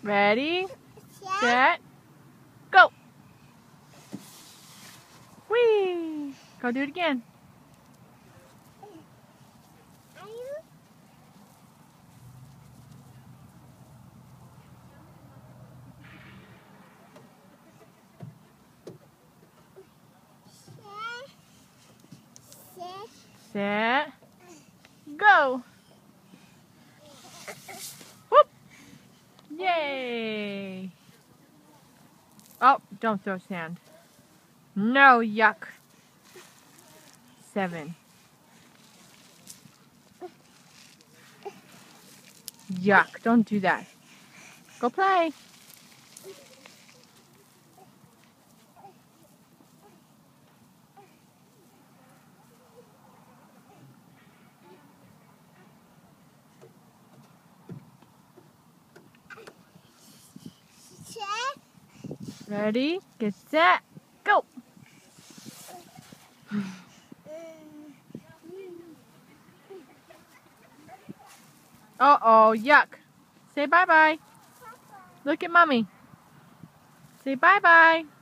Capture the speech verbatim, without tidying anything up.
Ready, set, go. Whee! Go do it again. Set, go. Whoop! Yay! Oh, don't throw sand. No, yuck. Seven. Yuck, don't do that. Go play. Ready, get set, go. Uh-oh, yuck. Say bye-bye. Look at Mommy. Say bye-bye.